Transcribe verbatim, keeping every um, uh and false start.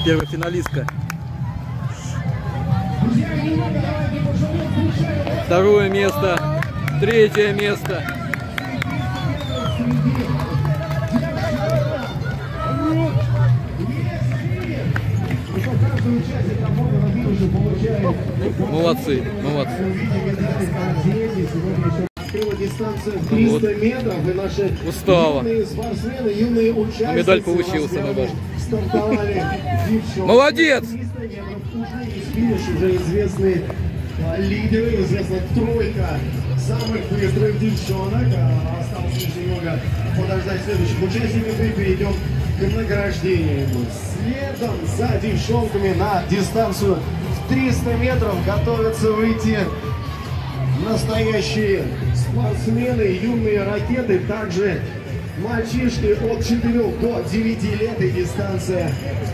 Первая финалистка. Второе место. Третье место. Молодцы, молодцы. Дистанция в триста метров, и наши устала. юные спортсмены, юные участницы, медаль получился, наверное. Стартовали девчонки. Молодец! триста метров уже из финиша, уже известные а, лидеры, известна тройка самых быстрых девчонок. А, осталось лишь немного подождать следующих участников и перейдем к награждению. Следом за девчонками на дистанцию в триста метров готовятся выйти настоящие спортсмены, юные ракеты, также мальчишки от четырёх до девяти лет, и дистанция